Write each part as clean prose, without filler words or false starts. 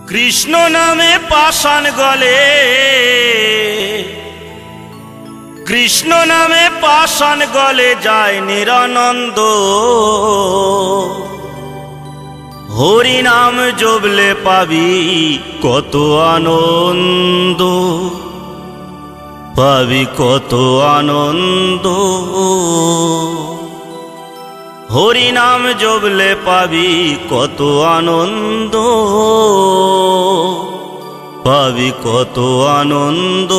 কৃষ্ণ নামে পাষাণ গলে, কৃষ্ণ নামে পাষাণ গলে যায় নিরানন্দ। হরি নাম জপলে পাবি কত আনন্দ, পাবি কত আনন্দ। হরি নাম জপলে পাবি কত আনন্দ, পাবি কত আনন্দ।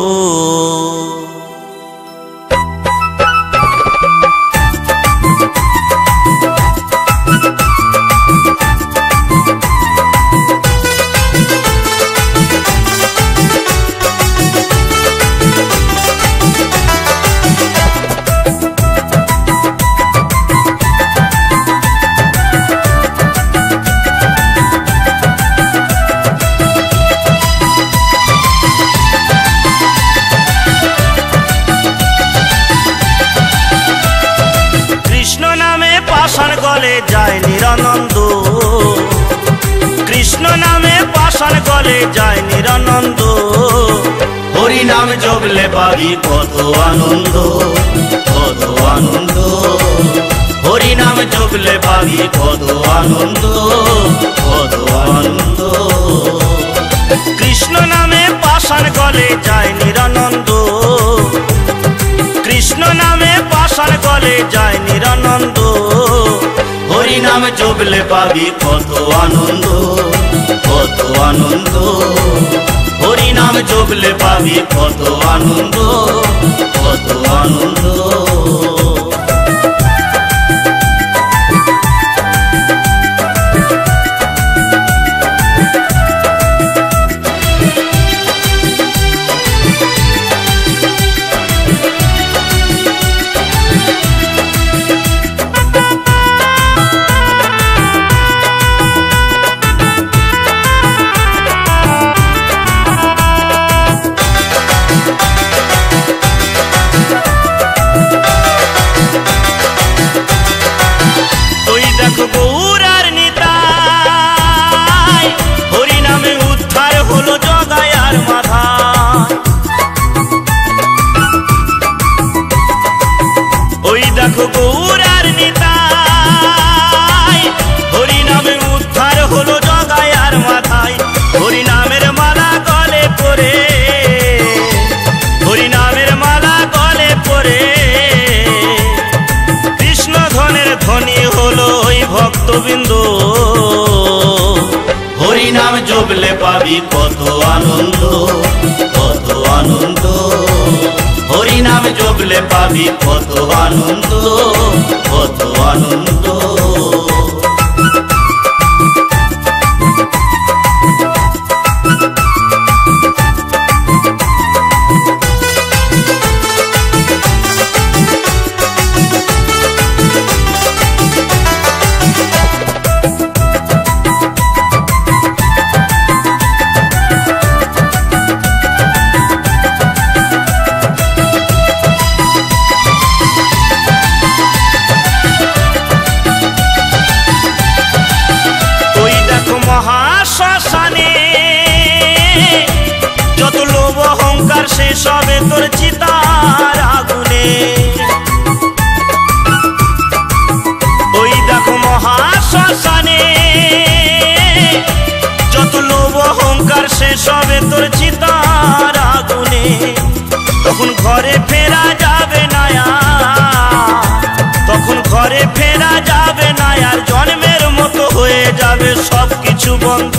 পাষাণ গলে যায় নিরানন্দ, কৃষ্ণ নামে পাষাণ গলে যায় নিরানন্দ। হরি নাম জপলে পাবি কত আনন্দ, কত আনন্দ। হরি নাম জপলে পাবি কত আনন্দ, কত আনন্দ। কৃষ্ণ নামে পাষাণ গলে যায় নিরানন্দ, কৃষ্ণ নামে পাষাণ গলে যায় নিরানন্দ। হরি নাম জপলে পাবি কত আনন্দ, কত আনন্দ। হরি নাম জপলে পাবি কত আনন্দ, কত আনন্দ। গৌরার নিতাই হরি নামে উদ্ধার হলো জগায়ার মাথায়। ওই দেখো গৌরার নিতাই হরি নামে উদ্ধার হলো জগায়ার মাথায়। হরি নামের মালা গলে পরে, হরি নামের মালা গলে পরে কৃষ্ণ ধনের ধনী হলো ভক্তবৃন্দ। হরি নাম জপলে পাবি কত আনন্দ, কত আনন্দ। হরি নাম জপলে পাবি কত আনন্দ, কত আনন্দ। মহাশ্মশানে যত লোভ অহংকার সে সবে তোর চিতার আগুনে। ওই দেখো মহাশ্মশানে যত লোভ অহংকার সে সবে তোর চিতার আগুনে। তখন ঘরে ফেরা যাবে না আর, তখন ঘরে ফেরা যাবে না আর। জন্মের মতো হয়ে যাবে সব কিছু বন্ধ।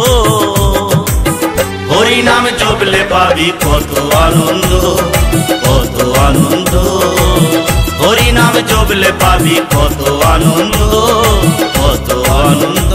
হরি নাম জপলে পাবি কত আনন্দ, কত আনন্দ। হরি নাম জপলে পাবি কত আনন্দ, কত আনন্দ।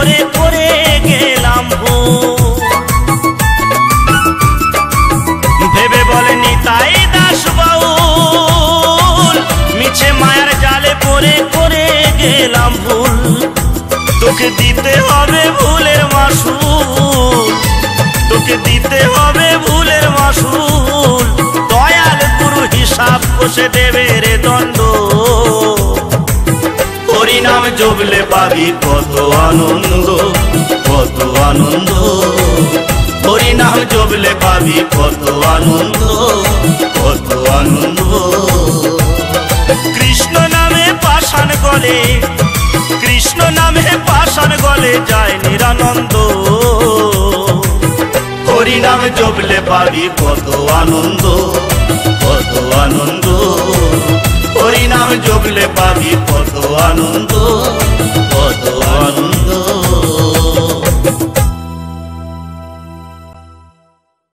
পরে করে গেলাম ভুল। ভেবে বলে নিতাই দাস বাউল, মিছে মায়ার জালে পরে করে গেলাম ভুল। তোকে দিতে হবে ভুলের মাসুল, তোকে দিতে হবে ভুলের মাসুল। দয়াল গুরু হিসাব কষে দেবে রে দণ্ড। হরিনাম জপলে পাবি কত আনন্দ, কত আনন্দ। হরিনাম জপলে পাবি কত আনন্দ, কত আনন্দ। কৃষ্ণ নামে পাষাণ গলে, কৃষ্ণ নামে পাষাণ গলে যায় নিরানন্দ। হরিনাম জপলে পাবি কত আনন্দ, কত আনন্দ। হরিনাম জপলে পাবি কত আনন্দ।